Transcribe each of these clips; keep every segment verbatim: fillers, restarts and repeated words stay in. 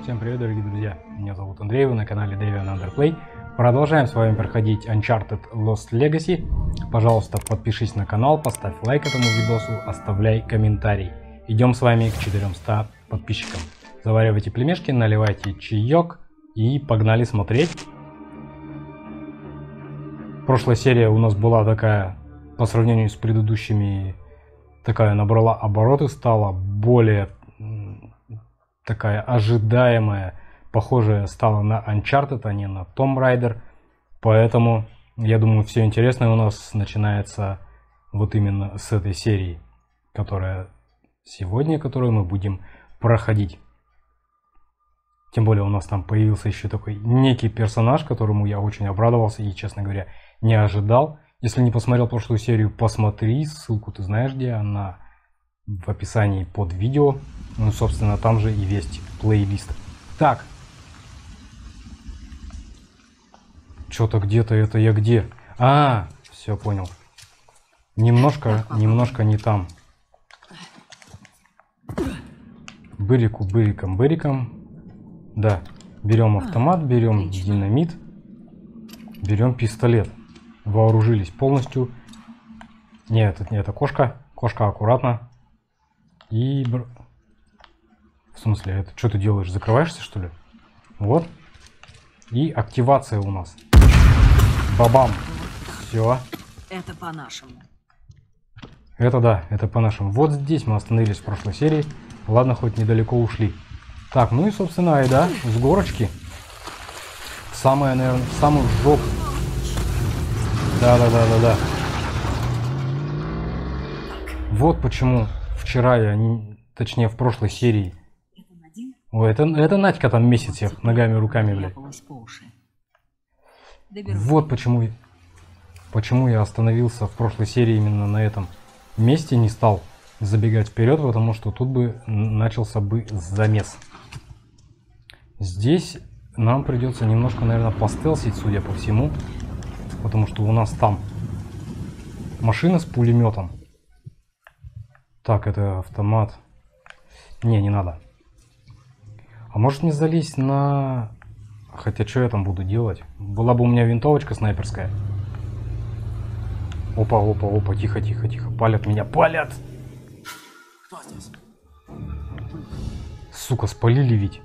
Всем привет, дорогие друзья, меня зовут Андрей, вы на канале Deviant Underplay. Продолжаем с вами проходить Uncharted Lost Legacy. Пожалуйста, подпишись на канал, поставь лайк этому видосу, оставляй комментарий. Идем с вами к четырёмстам подписчикам. Заваривайте пельмешки, наливайте чаек и погнали смотреть. Прошлая серия у нас была такая, по сравнению с предыдущими, такая набрала обороты, стала более такая ожидаемая, похожая стала на Uncharted, а не на Tomb Raider. Поэтому, я думаю, все интересное у нас начинается вот именно с этой серии, которая сегодня, которую мы будем проходить. Тем более у нас там появился еще такой некий персонаж, которому я очень обрадовался и, честно говоря, не ожидал. Если не посмотрел прошлую серию, посмотри, ссылку ты знаешь где, она в описании под видео. Ну, собственно, там же и есть плейлист. Так. Что-то где-то это я где? А, все понял. Немножко, немножко не там. Бырику, быриком, быриком. Да. Берем автомат, берем динамит, берем пистолет. Вооружились полностью. Нет, это не это кошка. Кошка аккуратно. И... В смысле, это что ты делаешь? Закрываешься, что ли? Вот. И активация у нас. Бабам. Все. Это по-нашему. Это да, это по-нашему. Вот здесь мы остановились в прошлой серии. Ладно, хоть недалеко ушли. Так, ну и, собственно, и да, с горочки. Самое, наверное, в самую жопу. Да-да-да-да-да. Вот почему вчера я, не, точнее, в прошлой серии. Ой, это, это Надька там месяц всех ногами, руками, блядь. Вот почему, почему я остановился в прошлой серии именно на этом месте, не стал забегать вперед, потому что тут бы начался бы замес. Здесь нам придется немножко, наверное, постелсить, судя по всему, потому что у нас там машина с пулеметом. Так, это автомат. Не, не надо. А может не залезть на... Хотя что я там буду делать? Была бы у меня винтовочка снайперская. Опа, опа, опа, тихо, тихо, тихо. Палят меня, палят! Кто здесь? Сука, спалили ведь.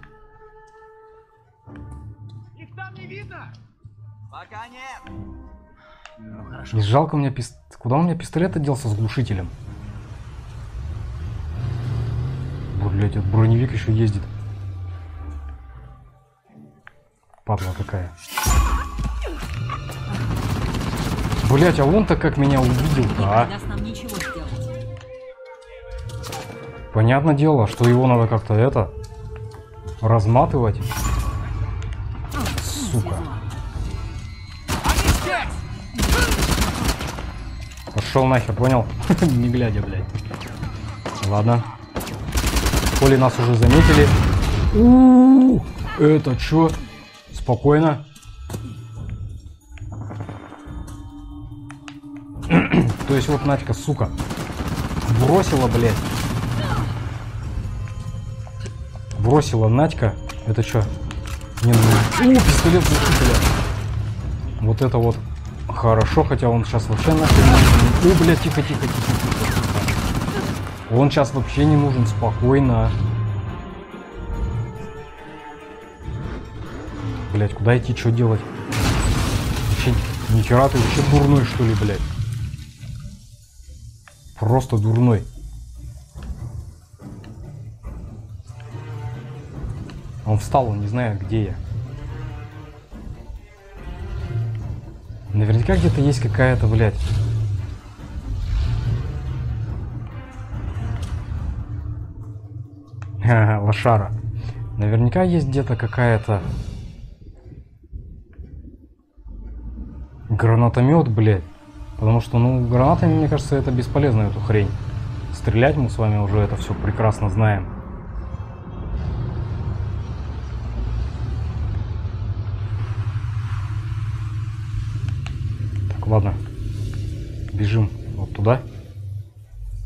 Их там не видно? Пока нет. Ну, хорошо. Не жалко мне пист... Куда у меня пистолет оделся с глушителем? Блять, этот броневик еще ездит. Падла какая. Блять, а он-то как меня увидел-то, а? Понятное дело, что его надо как-то это разматывать. Сука. Пошел нахер, понял? Не глядя, блядь. Ладно. Коли нас уже заметили. У-у-у! Это чё? Спокойно. То есть вот Надька, сука, бросила, блядь. Бросила Надька. Это что? Не, ну... О, пистолет глушителя. Вот это вот хорошо, хотя он сейчас вообще нахер... О, блядь, тихо, тихо, тихо, тихо. Он сейчас вообще не нужен, спокойно. Блять, куда идти, что делать? Вообще, нихера ты вообще дурной, что ли, блядь? Просто дурной. Он встал, он не знает, где я. Наверняка где-то есть какая-то, блядь. Ха-ха, лошара. Наверняка есть где-то какая-то... Гранатомет, блядь. Потому что, ну, гранатами, мне кажется, это бесполезно, эту хрень. Стрелять мы с вами уже это все прекрасно знаем. Так, ладно. Бежим вот туда.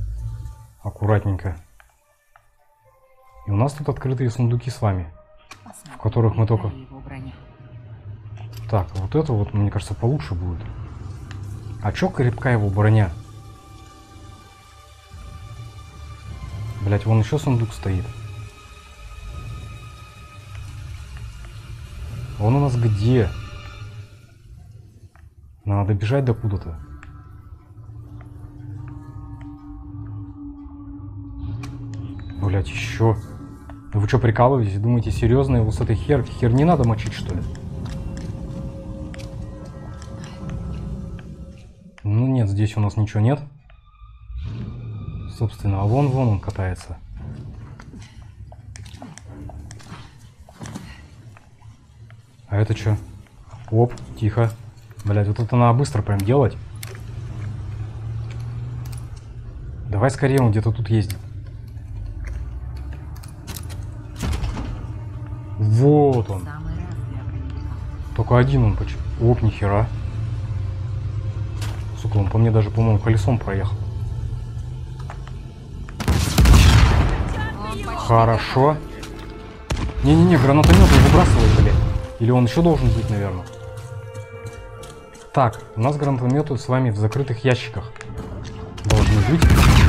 Аккуратненько. И у нас тут открытые сундуки с вами. в которых мы только... Так, вот это вот, мне кажется, получше будет. А чё крепка его броня? Блять, вон еще сундук стоит. Он у нас где? Надо бежать до куда-то. Блять, еще. Вы что, прикалываетесь? Думаете, серьезно его с этой хер... хер не надо мочить, что ли? Ну нет, здесь у нас ничего нет. Собственно, а вон, вон он катается. А это что? Оп, тихо. Блять, вот это надо быстро прям делать. Давай скорее, он где-то тут ездит. Вот он. Только один он почему. Оп, нихера. Сука, он по мне даже, по-моему, колесом проехал. Хорошо. Не-не-не, гранатомет он выбрасывает, блядь. Или он еще должен быть, наверное. Так, у нас гранатометы с вами в закрытых ящиках должны быть.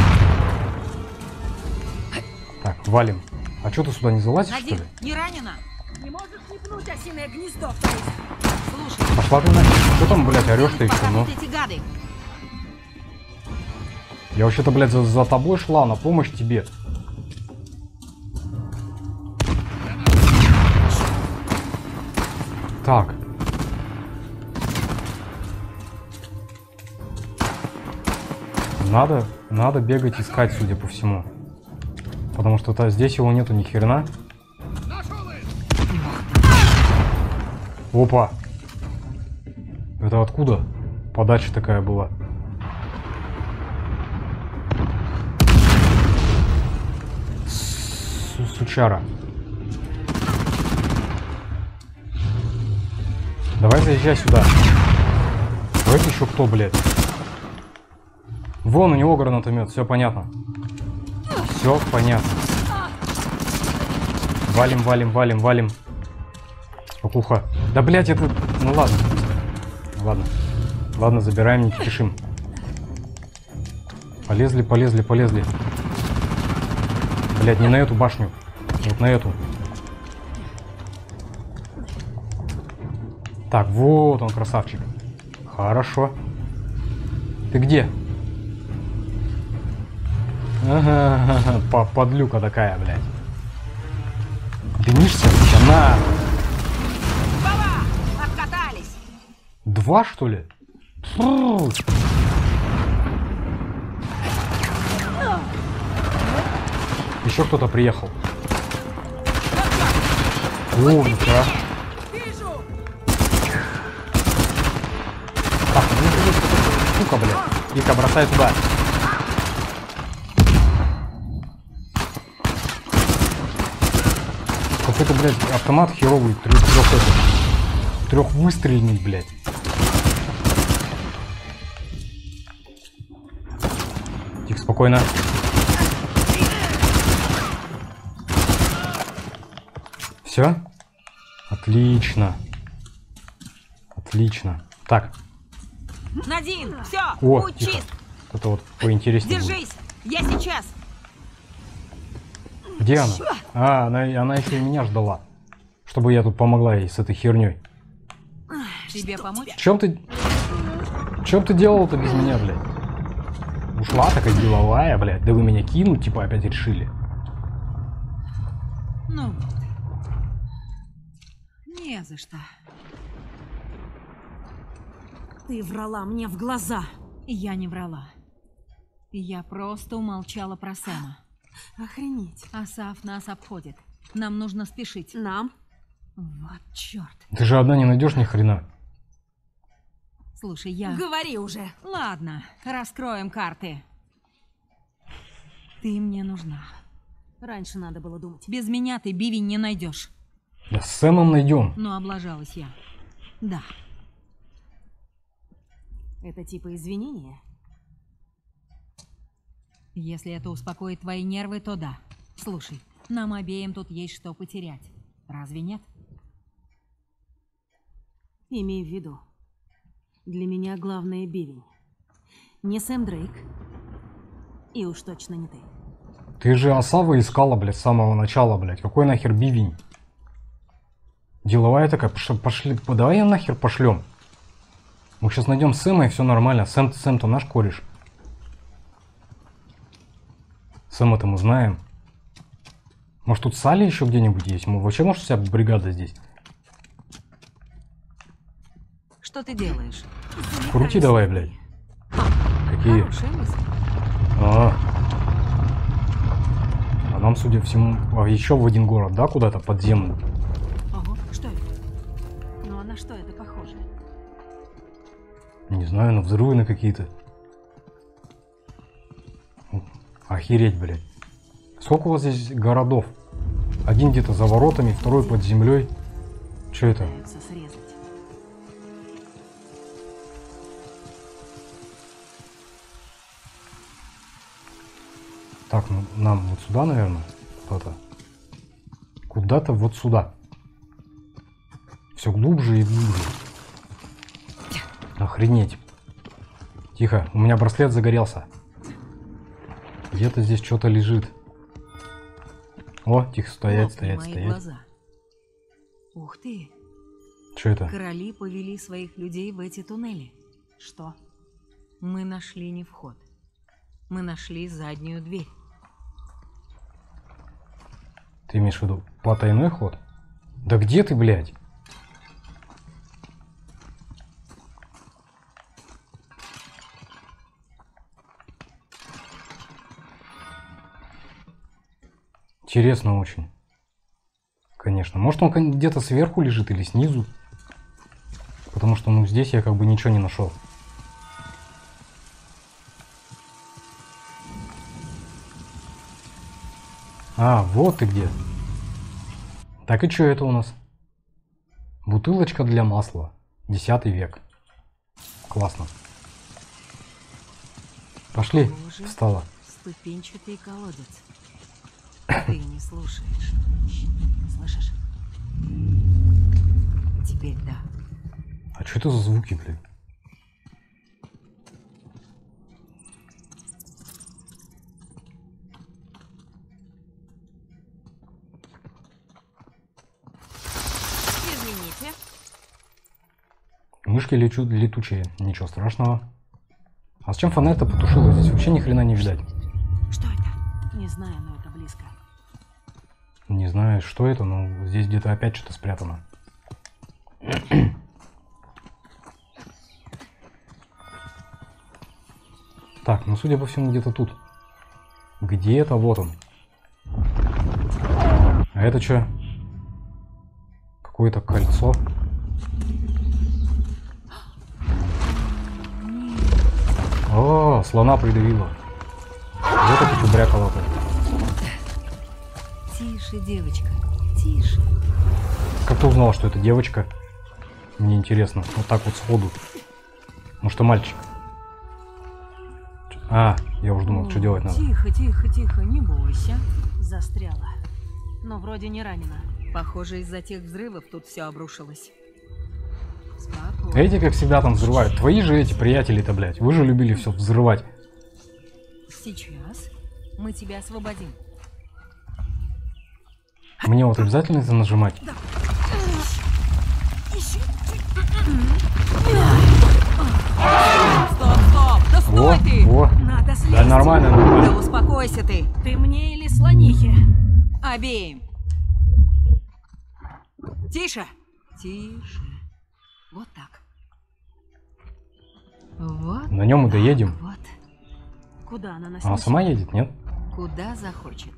Так, валим. А что ты сюда не залазишь, Надин, что ли? не ранена? Не можешь не пнуть осиное гнездо. Слушай, Пошла ты нафиг. Что там, блядь, орешь-то еще, ну? эти гады. Я вообще-то, блядь, за, за тобой шла на помощь тебе. Так. Надо, надо бегать искать, судя по всему. Потому что -то здесь его нету ни хрена. Опа. Это откуда? Подача такая была. Су Сучара. Давай заезжай сюда. А это еще кто, блядь? Вон у него гранатомет, все понятно. Все понятно. Валим, валим, валим, валим. Спокуха. Да, блядь, это... Ну ладно. Ладно. Ладно, забираем, не кипишим. Полезли, полезли, полезли. Блядь, не на эту башню. Вот на эту. Так, вот он, красавчик. Хорошо. Ты где? Ага, подлюка такая, блядь. Дымишься? На! Баба! Откатались! Два, что ли? Фу. Еще кто-то приехал. О, ничего. Так, ну сука, блядь. Вика, бросай туда. Какой-то, блядь, автомат херовый, трех, трех, трех выстрельный, блядь. Тихо, спокойно. Все? Отлично. Отлично. Так. Надин, все, О, путь тихо. чист. Это вот поинтереснее будет. Держись, я сейчас. Где она? А, она, она еще и меня ждала. Чтобы я тут помогла ей с этой херней. Тебе помочь? В чем ты... В чем ты делала-то без меня, блядь? Ушла такая деловая, блядь. Да вы меня кинуть, типа, опять решили. Ну вот. Не за что. Ты врала мне в глаза. Я не врала. Я просто умолчала про Сэма. Охренеть. Асаф нас обходит. Нам нужно спешить. Нам? Вот черт. Ты же одна не найдешь ни хрена. Слушай, я... Говори уже. Ладно, раскроем карты. Ты мне нужна. Раньше надо было думать. Без меня ты Биви не найдешь. Да с Сэмом найдем. Но облажалась я. Да. Это типа извинения? Если это успокоит твои нервы, то да. Слушай, нам обеим тут есть что потерять. Разве нет? Имей в виду, для меня главное бивень. Не Сэм Дрейк. И уж точно не ты. Ты же Асава искала, блядь, с самого начала, блядь. Какой нахер бивень? Деловая такая, пошли, пошли, давай ее нахер пошлем. Мы сейчас найдем Сэма и все нормально. Сэм, Сэм-то наш кореш. Сэма-то мы знаем. Может тут Салли еще где-нибудь есть? Мы вообще, может, вся бригада здесь? Что ты делаешь? Крути давай, блядь. Какие? Хорошая мысль. А, а нам, судя всему, а еще в один город, да, куда-то подземный? Ого, что это? Ну а на что это похоже? Не знаю, на взрывы на какие-то. Охереть, блядь. Сколько у вас здесь городов? Один где-то за воротами, второй под землей. Что это? Пытаются срезать. Так, ну нам вот сюда, наверное, куда-то. Куда-то вот сюда. Все глубже и глубже. Охренеть. Тихо, у меня браслет загорелся. Где-то здесь что-то лежит. О, тихо, стоять, Лопни стоять, мои стоять. глаза. Ух ты. Что это? Короли повели своих людей в эти туннели. Что? Мы нашли не вход. Мы нашли заднюю дверь. Ты имеешь в виду потайной ход? Да где ты, блядь? Интересно очень. Конечно. Может, он где-то сверху лежит или снизу? Потому что, ну, здесь я как бы ничего не нашел. А, вот ты где. Так и что это у нас? Бутылочка для масла. Десятый век. Классно. Пошли. Боже. Встала. Ступенчатый колодец. Ты не слушаешь. Слышишь? Теперь да. А что это за звуки, блядь? Извините. Мышки лечу, летучие. Ничего страшного. А зачем фонарь-то потушила? Здесь вообще ни хрена не видать. Что это? Не знаю, но это близко. Не знаю, что это, но здесь где-то опять что-то спрятано. Так, ну судя по всему где-то тут. Где-то вот он. А это что? Какое-то кольцо. О, слона придавило. Вот это что брякало-то. Тише, девочка. Тише. Как ты узнал, что это девочка? Мне интересно. Вот так вот сходу. Может, это мальчик? А, я уже думал, что делать надо. Тихо, тихо, тихо, не бойся. Застряла. Но вроде не ранена. Похоже, из-за тех взрывов тут все обрушилось. Спокойно. Эти, как всегда, там взрывают. Твои же эти приятели-то, блядь. Вы же любили все взрывать. Сейчас мы тебя освободим. Мне вот обязательно это нажимать? Стоп, стоп! Да стой Во, ты! во. Надо слезть. Да нормально, Да нормально. успокойся ты! Ты мне или слонихе? Обеим! Тише! Тише. Вот так. Вот. На нем и доедем. Вот. Куда она нас Она несет? сама едет, нет? Куда захочет.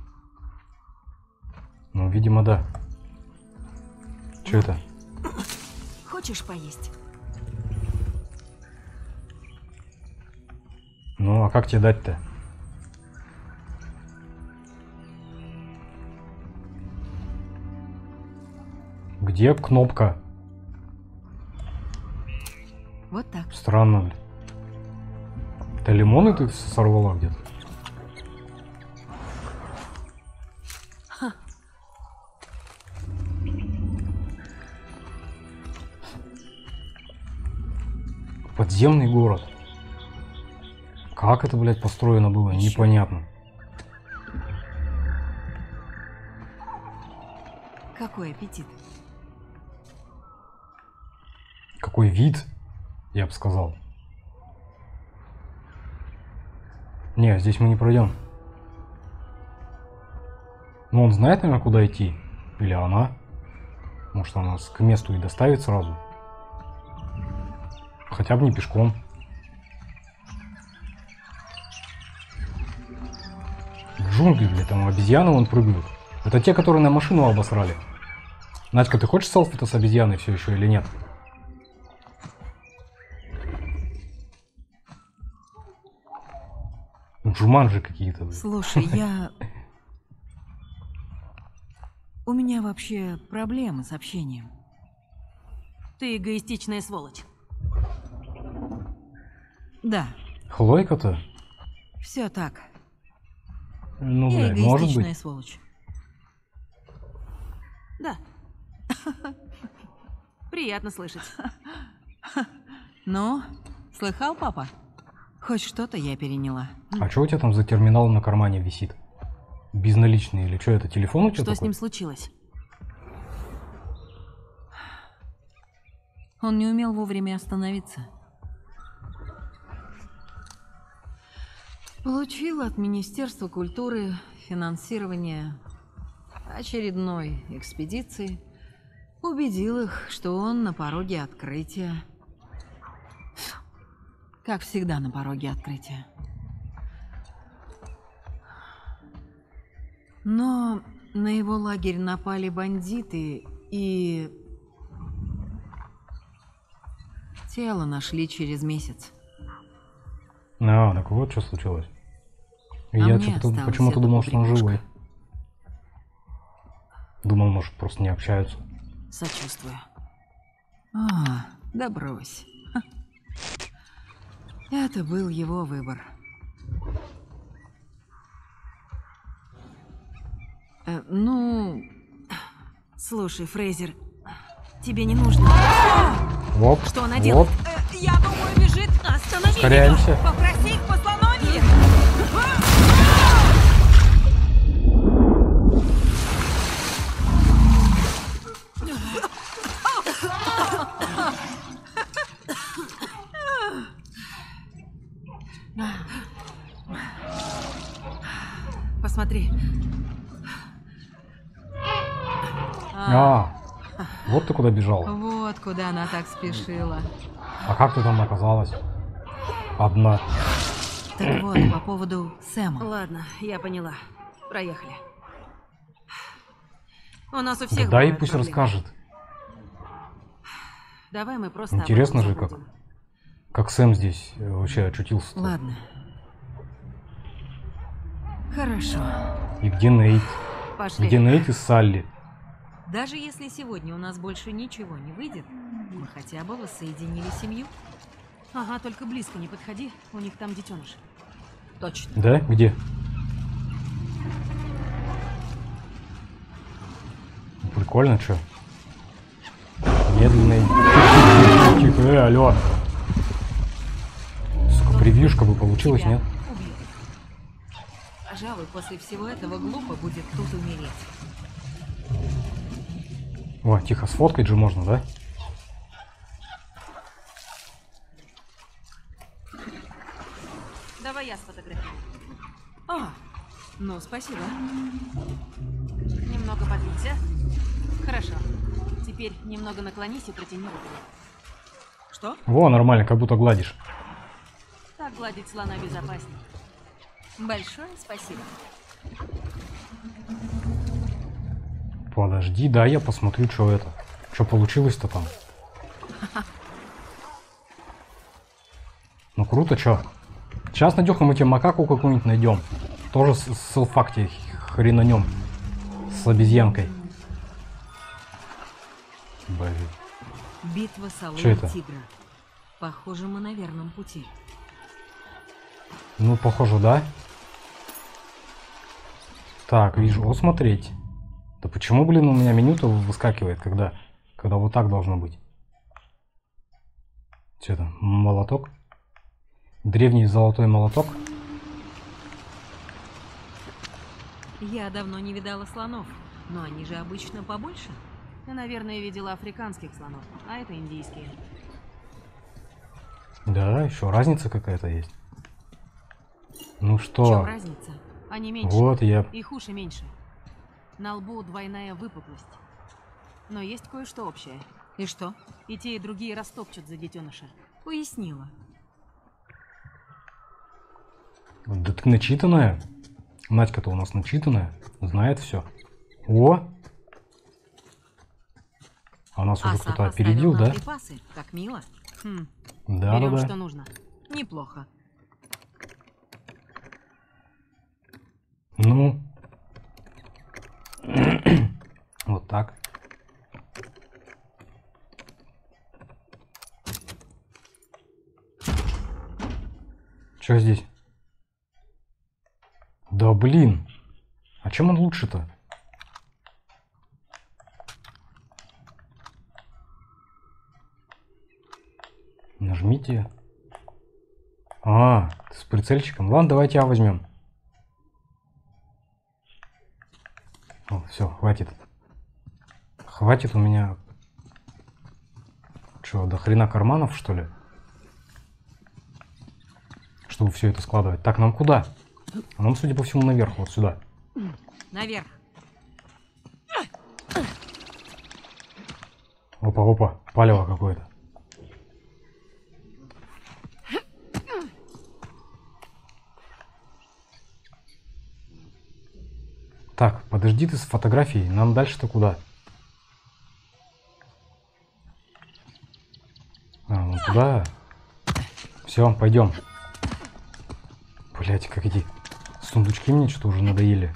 Ну, видимо, да. Что это? Хочешь поесть? Ну, а как тебе дать-то? Где кнопка? Вот так. Странно, блин. Это лимоны ты сорвала где-то? Подземный город. Как это, блядь, построено было, Ещё. непонятно. Какой аппетит. Какой вид, я бы сказал. Не, здесь мы не пройдем. Ну, он знает, наверное, куда идти. Или она. Может, она нас к месту и доставит сразу. Хотя бы не пешком. Джунгли, блядь, там обезьяны вон прыгают. Это те, которые на машину обосрали. Надька, ты хочешь селфи-то с обезьяной все еще или нет? Джуманджи какие-то. блядь. Слушай, я... У меня вообще проблемы с общением. Ты эгоистичная сволочь. Да, Хлойка-то? все так. Ну, Я блядь, может эгоистичная быть. сволочь. Да. Приятно слышать. Ну, слыхал, папа? Хоть что-то я переняла. А что у тебя там за терминал на кармане висит? Безналичный или что это? Телефон у тебя Что с такой? ним случилось? Он не умел вовремя остановиться. Получил от Министерства культуры финансирование очередной экспедиции. Убедил их, что он на пороге открытия. Как всегда на пороге открытия. Но на его лагерь напали бандиты и... Тело нашли через месяц. А, так вот что случилось. А Я мне что-то осталась почему-то эта думал, что он погремушка. живой. Думал, может, просто не общаются. Сочувствую. А, да брось. Ха. Это был его выбор. Э, ну, Слушай, Фрейзер, тебе не нужно. Оп, Что она делает? оп, Э, я думаю, бежит. Останови ускоряемся. Попроси их по слоновье. Посмотри. А, вот ты куда бежал. Вот куда она так спешила. А как ты там оказалась? Одна. Так вот, по поводу Сэма. Ладно, я поняла. Проехали. У нас у Да всех дай бывают пусть проблемы. расскажет. Давай мы просто Интересно об этом же, как. забудем. Как Сэм здесь э, вообще очутился. Ладно. Хорошо. И где Нейт? Пошли. Где Нейт и Салли? Даже если сегодня у нас больше ничего не выйдет, мы хотя бы воссоединили семью. Ага, только близко не подходи, у них там детеныш. Точно. Да? Где? Ну, прикольно, что? Медленно. и- Тихо, тихо, тихо, э, алло. Сука, превьюшка бы получилась, Тебя нет? убьют. Пожалуй, после всего этого глупо будет тут умереть. О, тихо, сфоткать же можно, да? Давай я сфотографирую. А, ну спасибо. Немного подвинься. Хорошо. Теперь немного наклонись и протяни руку. Что? Во, нормально, как будто гладишь. Так гладить слона безопаснее. Большое спасибо. Подожди, да, я посмотрю, что это. Что получилось-то там. Ну круто, чё. Сейчас, Надюха, мы тебе макаку какую-нибудь найдем. Тоже с, с селфакти хренанем. С обезьянкой. Блин. Битва Солы Чё и это? Тигра. Похоже, мы на верном пути. Ну, похоже, да. Так, вижу. Вот смотреть. Да почему, блин, у меня меню-то выскакивает, когда, когда вот так должно быть? Что это? Молоток? Древний золотой молоток? Я давно не видала слонов, но они же обычно побольше. Ты, наверное, видела африканских слонов, а это индийские. Да, еще разница какая-то есть. Ну В чем что? разница? Они меньше. Вот я... Их уши меньше. На лбу двойная выпуклость. Но есть кое-что общее. И что? И те, и другие растопчут за детеныша. Пояснила. Да ты начитанная. Надька-то у нас начитанная. Знает все. О! А нас уже Асаф кто-то оставил опередил, нам да? припасы. Как мило. Хм, Да, берем, да, что да. нужно. Неплохо. Ну. Вот так. Что здесь? Да блин. А чем он лучше-то? Нажмите. А, с прицельчиком. Ладно, давайте А возьмем. О, все, хватит. Хватит у меня. Что, до хрена карманов, что ли? Чтобы все это складывать. Так, нам куда? А нам, судя по всему, наверх, вот сюда. Наверх. Опа-опа, палево какое-то. Так, подожди ты с фотографией. Нам дальше-то куда? А, ну туда. Все, пойдем. Блять, как эти сундучки мне что-то уже надоели.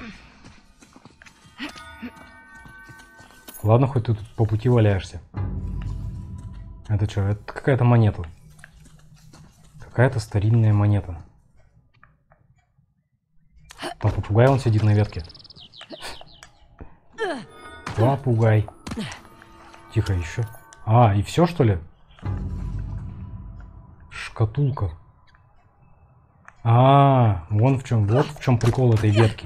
Ладно, хоть ты тут по пути валяешься. Это что? Это какая-то монета. Какая-то старинная монета. Там попугай, он сидит на ветке. Попугай. Тихо еще. А, и все, что ли? Шкатулка. А, вон в чем, вот в чем прикол этой ветки.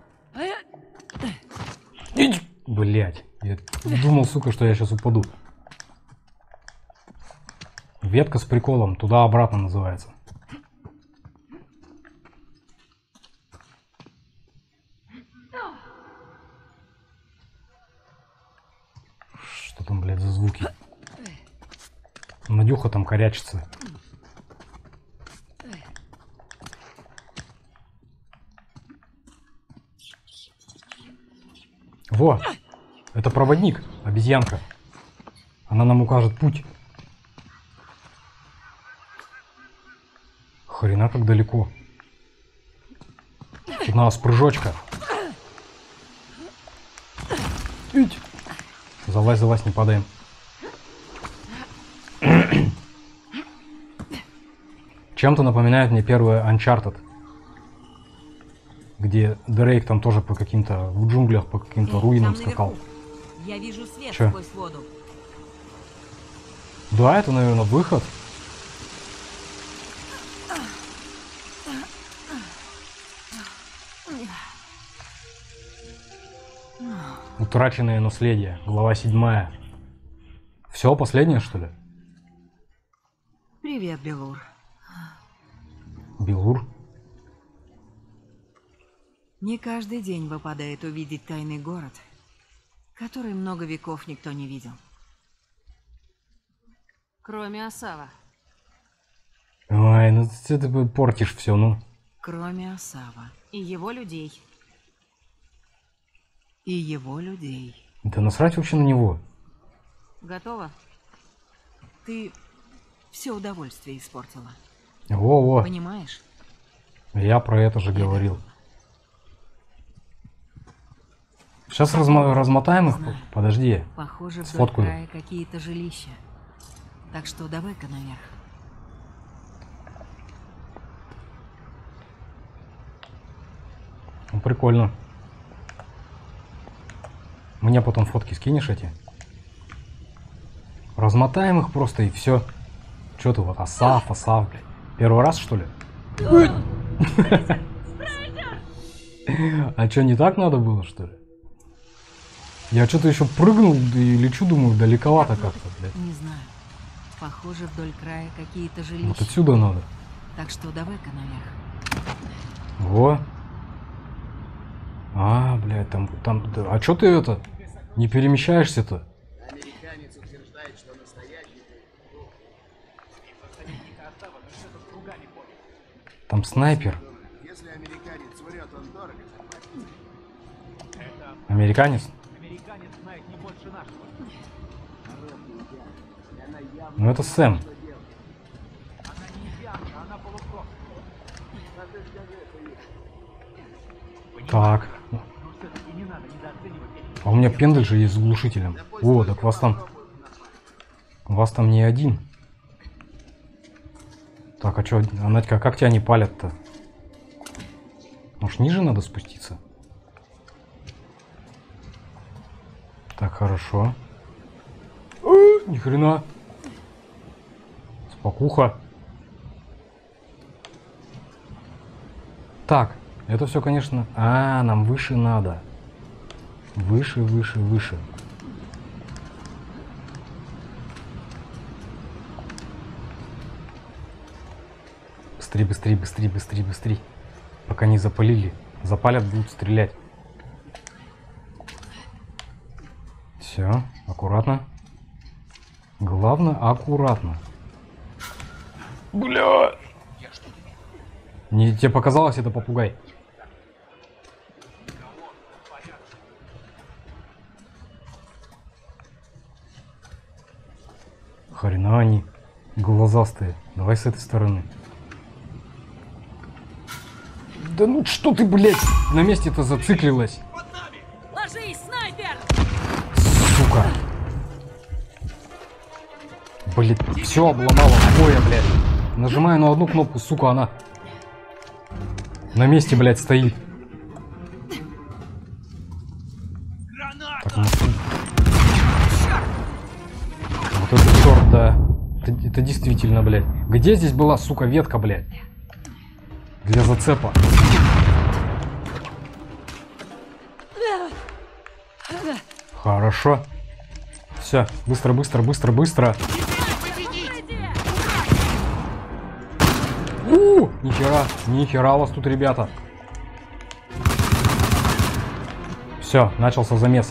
Блять, я думал, сука, что я сейчас упаду. Ветка с приколом, туда-обратно называется. Что там, блядь, за звуки? Надюха там корячится. Во! Это проводник, обезьянка. Она нам укажет путь. Хрена как далеко. Тут у нас прыжочка. Ить. Залазь, залазь, не падаем. Чем-то напоминает мне первый Uncharted, где Дрейк там тоже по каким-то в джунглях по каким-то Эй, руинам там скакал. наверху. Я вижу свет Чё? сквозь воду. Да, это, наверное, выход. Утраченное наследие. Глава седьмая. Все, последнее, что ли? Привет, Белур. Белур. Не каждый день выпадает увидеть тайный город, который много веков никто не видел. Кроме Асава. Ой, ну ты, ты портишь все, ну. Кроме Асава. И его людей. И его людей. Да насрать вообще на него. Готово? Ты все удовольствие испортила. Во-во. Понимаешь? Я про это же говорил. Сейчас размо- размотаем их. Знаю. Подожди. Похоже, вдоль Сфоткаю. края какие-то жилища. Так что давай-ка наверх. Ну, прикольно. Мне потом фотки скинешь эти? Размотаем их просто и все. Чё ты вот Асав, Асав, блядь? Первый раз, что ли? А чё, не так надо было, что ли? Я что-то еще прыгнул и лечу, думаю, далековато как-то, блядь. Не знаю. Похоже, вдоль края какие-то Вот жилища. отсюда надо. Так что давай-ка наверх. Во. А, блядь, там, там, да, а чё ты это, не перемещаешься-то? Американец утверждает, что настоящий Там снайпер. Если американец врет, он дорого заплатит. Американец? Американец знает не больше нашего. Ну это Сэм. Она не индианка, она полукровка. Так. Но все-таки не надо недооценивать этих. А у меня пендель же есть с глушителем. О, так вас там... Вас там не один. Так, а чё, а Надька, как тебя не палят-то? Может, ниже надо спуститься? Так, хорошо. О, ни хрена. Спокуха. Так, это все, конечно... А, нам выше надо. Выше, выше, выше. Быстрей, быстрей, быстрей, быстрей, быстрей. Пока не запалили. Запалят, будут стрелять. Все, аккуратно. Главное, аккуратно. Бля! Не, тебе показалось, это попугай? Хрена они глазастые. Давай с этой стороны. Да ну что ты, блядь, на месте-то зациклилась? Ложись, снайпер! Сука. Блядь, все обломала боя, блядь. Нажимаю на одну кнопку, сука, она на месте, блядь, стоит. Так, ну, вот это черт, да. Это, это действительно, блядь. Где здесь была, сука, ветка, блядь? Для зацепа. Хорошо. Все, быстро, быстро, быстро, быстро. У, нихера, нихера у вас тут, ребята. Все, начался замес.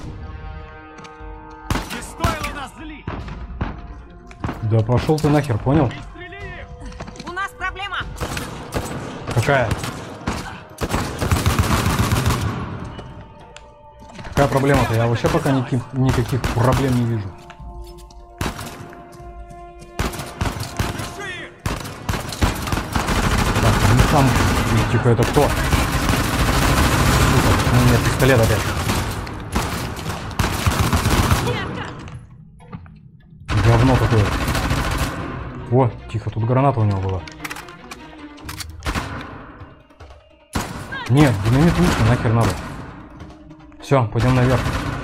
Не стоило нас злить! Да пошел ты нахер, понял? Пристрели их! У нас проблема! Какая? Какая проблема-то? Я вообще пока никаких, никаких проблем не вижу. Так, ну там... Тихо, это кто? Сука, у меня пистолет опять. Говно такое. О, тихо, тут граната у него была. Нет, динамит лучше, нахер надо. Все, пойдем наверх.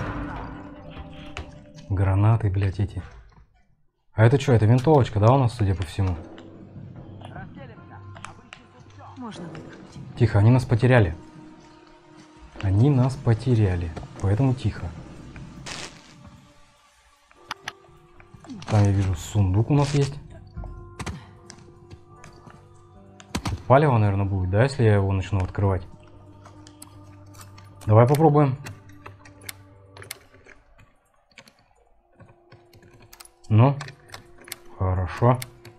Гранаты, блядь, эти. А это что, это винтовочка, да, у нас, судя по всему? Можно выдохнуть. Тихо, они нас потеряли. Они нас потеряли. Поэтому тихо. Там я вижу, сундук у нас есть. Тут палево, наверное, будет, да, если я его начну открывать? Давай попробуем. Ну, хорошо.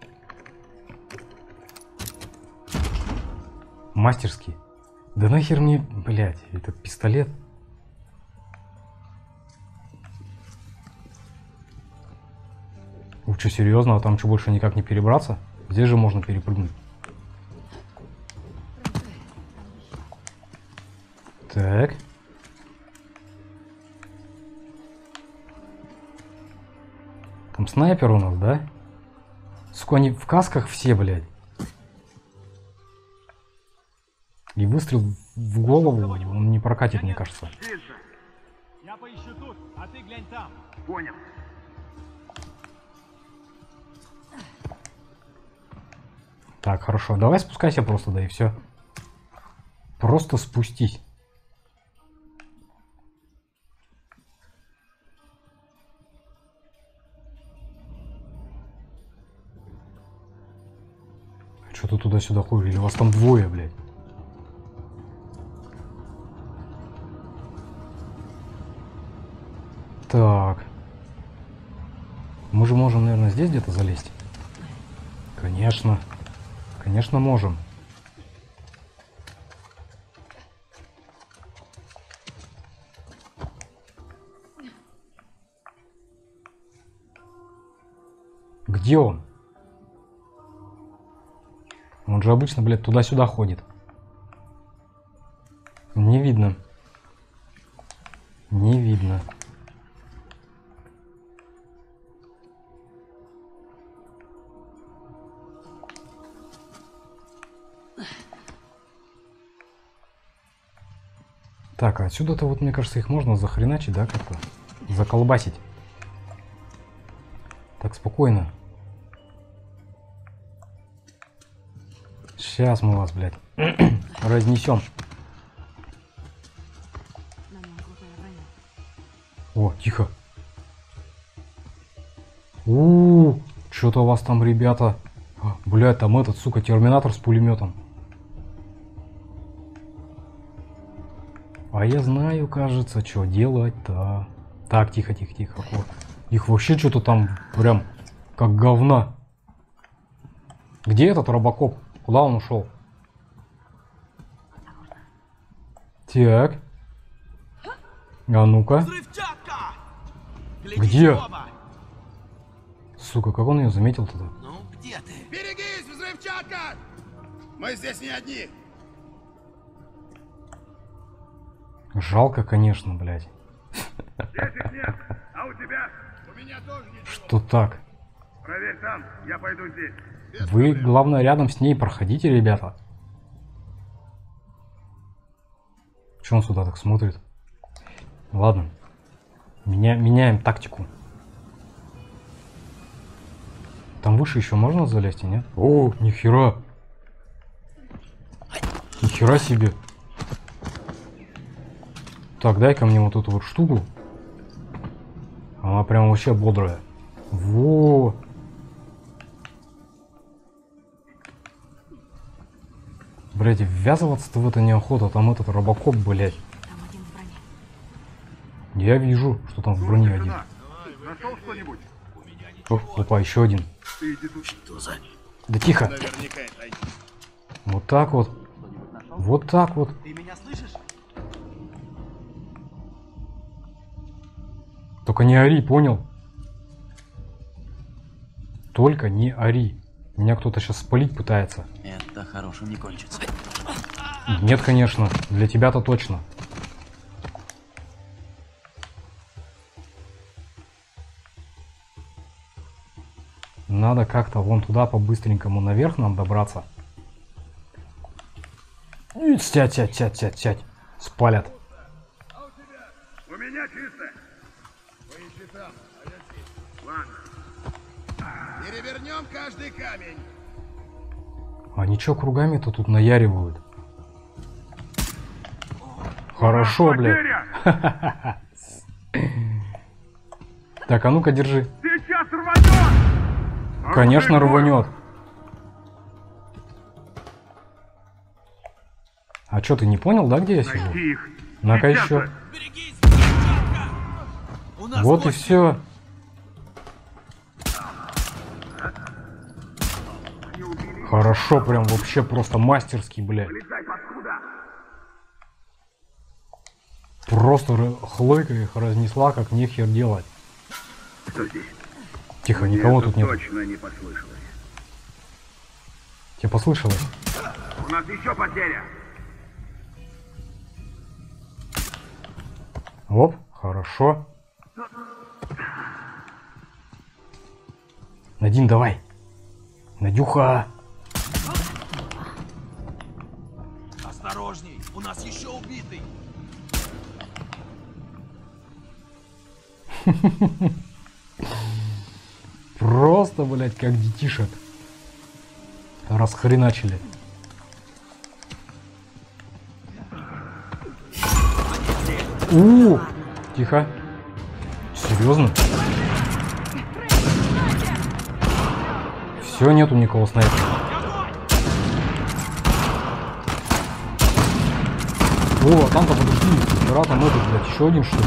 Мастерский. Да нахер мне, блядь, этот пистолет. Вы что, серьезно? А там что, больше никак не перебраться? Здесь же можно перепрыгнуть. Так. Там снайпер у нас, да? Сука, они в касках все, блядь. И выстрел в голову, он не прокатит, мне кажется. Я поищу тут, а ты глянь там. Понял. Так, хорошо. Давай спускайся просто, да и все. Просто спустись. Что ты туда-сюда ходишь? Или вас там двое, блядь? Так. Мы же можем, наверное, здесь где-то залезть. Конечно. Конечно, можем. Где он? Он же обычно, блядь, туда-сюда ходит. Не видно. Не видно. Так, а отсюда-то вот, мне кажется, их можно захреначить, да, как-то? Заколбасить. Так, спокойно. Сейчас мы вас, блядь, разнесем. О, тихо. У, что-то у вас там, ребята. Блядь, там этот, сука, терминатор с пулеметом. А я знаю, кажется, что делать-то. Так, тихо, тихо, тихо. Их вообще что-то там прям как говна. Где этот робокоп? Куда он ушел? Так. А ну-ка. Где? Сука, как он ее заметил тогда? Ну, где ты? Берегись, взрывчатка! Мы здесь не одни. Жалко, конечно, блядь. Здесь нет. А у тебя? У меня тоже нет. Что так? Проверь там, я пойду здесь. Без Вы, проблем. главное, рядом с ней проходите, ребята. Че он сюда так смотрит? Ладно. Меня, меняем тактику. Там выше еще можно залезть, нет? О, нихера. Нихера себе. Так, дай-ка мне вот эту вот штуку. Она прям вообще бодрая. Во. Блять, ввязываться-то в это неохота. Там этот робокоп, блять. Я вижу, что там в броне один. Нашел что-нибудь? О, опа, еще один. Ты иди тут. Что за... Да тихо. Наверняка это они. Вот так вот. Вот так вот. Ты меня слышишь? Только не ори, понял? Только не ори. Меня кто-то сейчас спалить пытается. Это хорошим не кончится. Нет, конечно. Для тебя-то точно. Надо как-то вон туда по-быстренькому наверх нам добраться. Сядь, сядь, сядь, сядь, сядь. Спалят. У меня чисто. Поищи там, а я здесь. Ладно. Перевернем каждый камень. Они чё кругами-то тут наяривают? Хорошо, блядь. Так, а ну-ка, держи. Сейчас рванет! Конечно, рванет. А чё, ты не понял, да, где я сижу? их. На-ка еще. Берегись, взрывчатка! У нас Вот и гость. все. Хорошо, прям вообще просто мастерский, блядь. Лезай, паскуда! Просто ра- хлойка их разнесла, как нехер делать. Кто здесь? Тихо, никого тут нет. Точно не послышалось. Тебе послышалось? У нас еще потеря. Оп, хорошо. Надин, давай. Надюха. Осторожней, у нас еще убитый. Просто, блядь, как детишек. расхреначили. У, тихо. Серьезно? Все, нету никого снайпера. О, там-то подожди, вчера там этот, блядь, еще один что ли?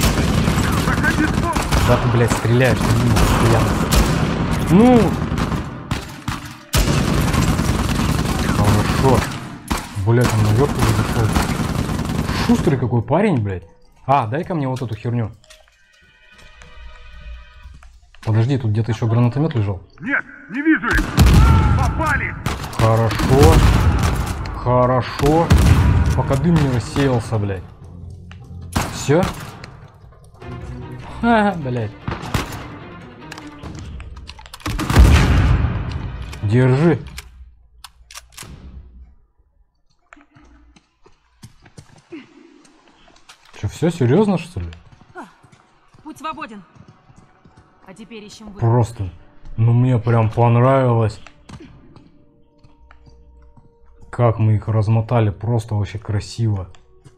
Да ты, блядь, стреляешь, ты мимо постоянно. Ну! Хорошо. Блядь, он наверх уже зашел. Шустрый какой парень, блядь. А, дай-ка мне вот эту херню. Подожди, тут где-то еще гранатомет лежал. Нет, не вижу их! Попали! Хорошо. Хорошо. Пока дым не рассеялся, блядь. Все? Ха, блядь. Держи. Че, все серьезно, что ли? Путь свободен. А теперь ищем выход. Просто. Ну, мне прям понравилось. Как мы их размотали. Просто вообще красиво.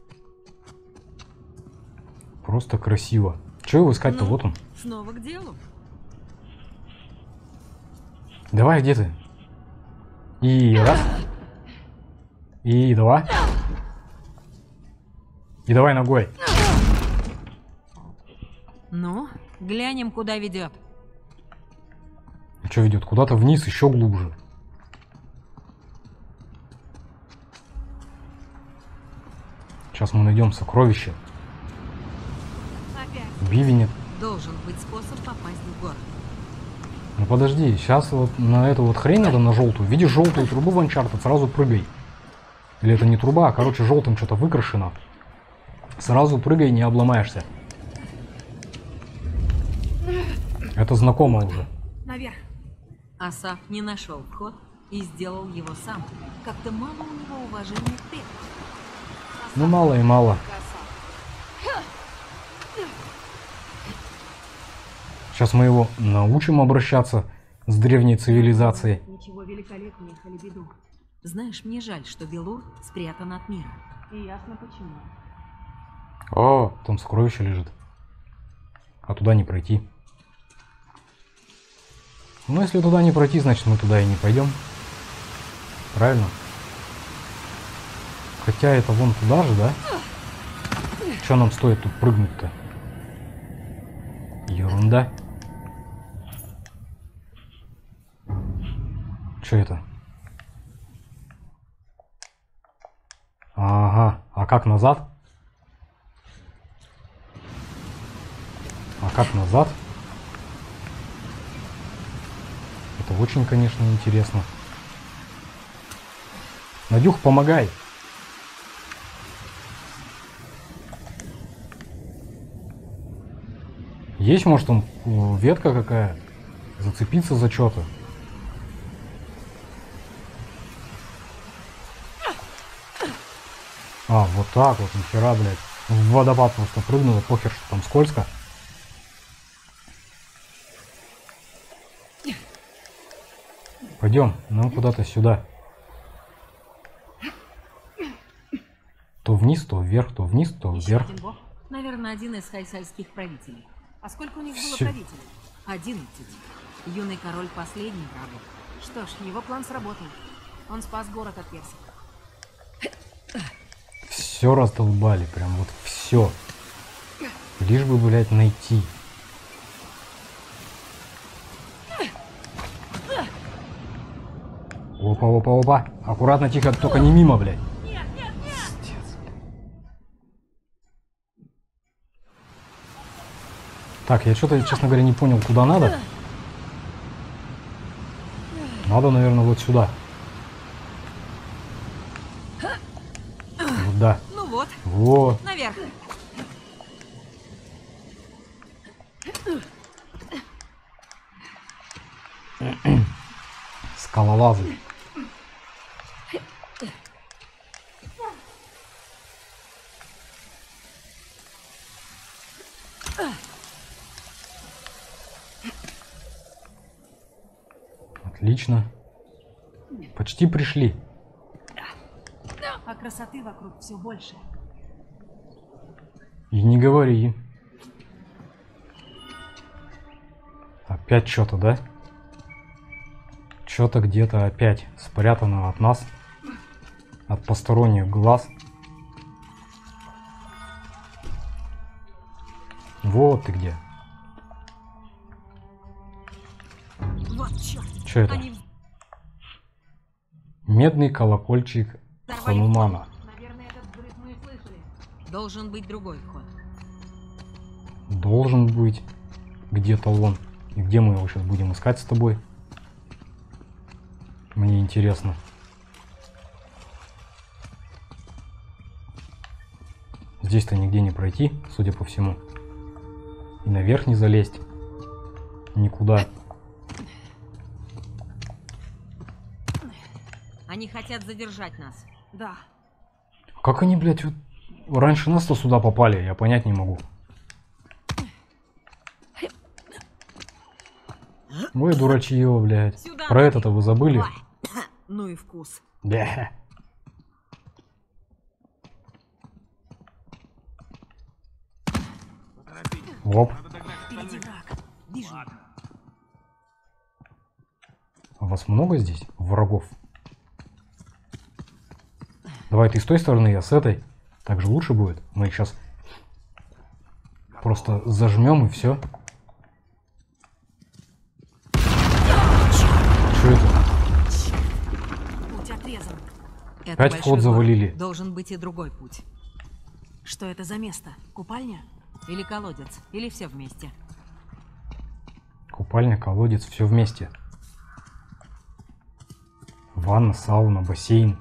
Просто красиво. Че его искать-то? Ну, Вот он. Снова к делу. Давай, где ты? И раз. И два. И давай ногой. Ну, глянем, куда ведет. Что ведет? Куда-то вниз, еще глубже. Сейчас мы найдем сокровище. Опять. Бивень. Должен быть способ попасть в город. Ну подожди, сейчас вот на эту вот хрень надо, на желтую. Видишь желтую трубу в Uncharted, сразу прыгай. Или это не труба, а короче желтым что-то выкрашено. Сразу прыгай, не обломаешься. Это знакомо уже. Наверх. Асаф не нашел вход и сделал его сам. Как-то мало у него уважения к предкам. Ну мало и мало. Сейчас мы его научим обращаться с древней цивилизацией. Ничего великолепнее Халибиду. Знаешь, мне жаль, что Белур спрятан от мира. И ясно почему. О, там сокровище лежит. А туда не пройти. Ну, если туда не пройти, значит мы туда и не пойдем. Правильно? Хотя это вон туда же, да? Что нам стоит тут прыгнуть-то? Ерунда. Что это? Ага. А как назад? А как назад? Это очень, конечно, интересно. Надюх, помогай. Есть, может, там ветка какая? Зацепиться за что-то. А, вот так вот, нихера, блядь. В водопад просто прыгнула, похер, что там скользко. Пойдем, ну куда-то сюда. То вниз, то вверх, то вниз, то Еще вверх. один бог. Наверное, один из хайсальских правителей. А сколько у них было Всё. правителей? Одиннадцать. Юный король последний, правда. Что ж, его план сработал. Он спас город от персиков. Все раздолбали, прям вот все. Лишь бы, блядь, найти. Опа, опа, опа. Аккуратно, тихо, только не мимо, блядь. Пиздец. Так, я что-то, честно говоря, не понял, куда надо. Надо, наверное, вот сюда. Вот, да. Ну вот, Вот. наверх. Скалолазы. Отлично. Почти пришли. А красоты вокруг все больше. И не говори. Опять что-то, да? Что-то где-то опять спрятано от нас, от посторонних глаз. Вот ты где. Вот черт. Что это? Они Медный колокольчик Ханумана. Наверное, этот взрыв мы и слышали. Должен быть другой ход. Должен быть где-то он. И где мы его сейчас будем искать с тобой? Мне интересно. Здесь-то нигде не пройти, судя по всему. И наверх не залезть. Никуда. Они хотят задержать нас. Да. Как они, блядь, вот раньше нас-то сюда попали, я понять не могу. Ой, дурачье, блядь. Сюда. Про это-то вы забыли? Ну и вкус. Да. Поторопитесь. Оп. Надо догнать Впереди остальных. враг. Вижу. А вас много здесь врагов? Давай ты с той стороны, я с этой. Так же лучше будет. Мы их сейчас просто зажмем и все. Что это? Путь отрезан. Это Опять большой вход город. завалили. Должен быть и другой путь. Что это за место? Купальня? Или колодец, или все вместе. Купальня, колодец, все вместе. Ванна, сауна, бассейн.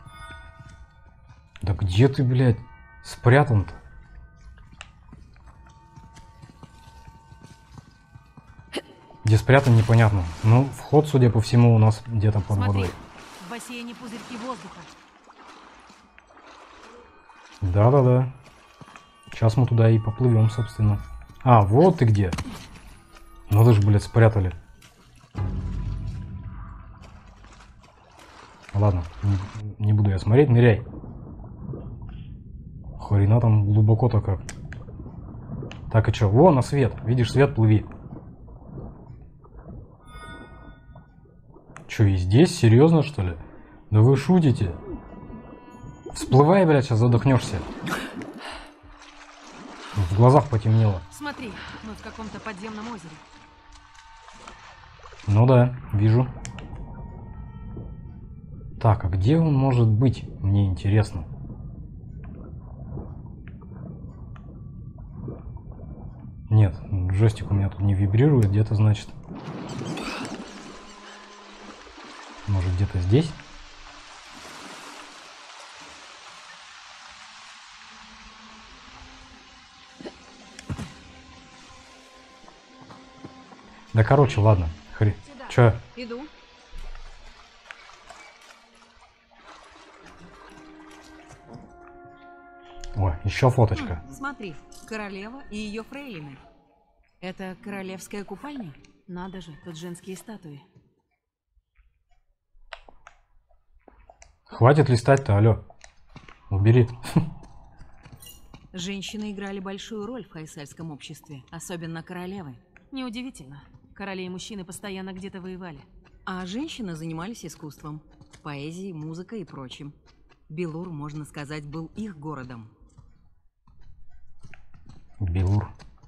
Да где ты, блядь, спрятан-то? Где спрятан, непонятно. Ну, вход, судя по всему, у нас где-то под Смотри, водой. в бассейне пузырьки воздуха. Да-да-да. Сейчас мы туда и поплывем, собственно. А, вот ты где. Надо же, блядь, спрятали. Ладно, не, не буду я смотреть, ныряй. Хрена там глубоко-то как. Так, и чё? Во, на свет. Видишь свет, плыви. Чё, и здесь? Серьезно, что ли? Да вы шутите? Всплывай, блядь, сейчас задохнешься. В глазах потемнело. Смотри, мы в каком-то подземном озере. Ну да, вижу. Так, а где он может быть? Мне интересно. Нет, джойстик у меня тут не вибрирует, где-то, значит. Может, где-то здесь? Да, короче, ладно. Хри... Чё? Иду. О, еще фоточка. Смотри, королева и ее фрейлины. Это королевская купальня? Надо же, тут женские статуи. Хватит листать-то, алё. Убери. Женщины играли большую роль в хайсальском обществе, особенно королевы. Неудивительно. Короли и мужчины постоянно где-то воевали. А женщины занимались искусством, поэзией, музыкой и прочим. Белур, можно сказать, был их городом. Белур.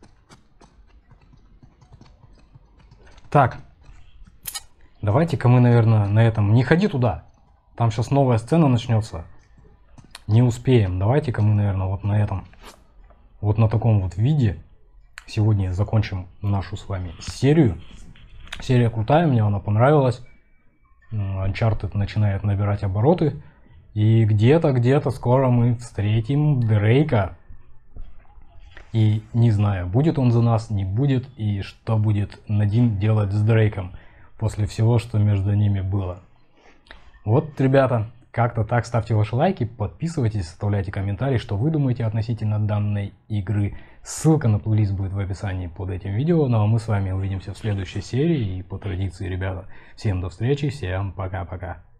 Так. Давайте-ка мы, наверное, на этом... Не ходи туда. Там сейчас новая сцена начнется. Не успеем. Давайте-ка мы, наверное, вот на этом... Вот на таком вот виде сегодня закончим нашу с вами серию. Серия крутая, мне она понравилась. Uncharted начинает набирать обороты. И где-то, где-то скоро мы встретим Дрейка. И не знаю, будет он за нас, не будет. И что будет Надин делать с Дрейком после всего, что между ними было. Вот, ребята, как-то так. Ставьте ваши лайки, подписывайтесь, оставляйте комментарии, что вы думаете относительно данной игры. Ссылка на плейлист будет в описании под этим видео. Ну а мы с вами увидимся в следующей серии. И по традиции, ребята, всем до встречи, всем пока-пока.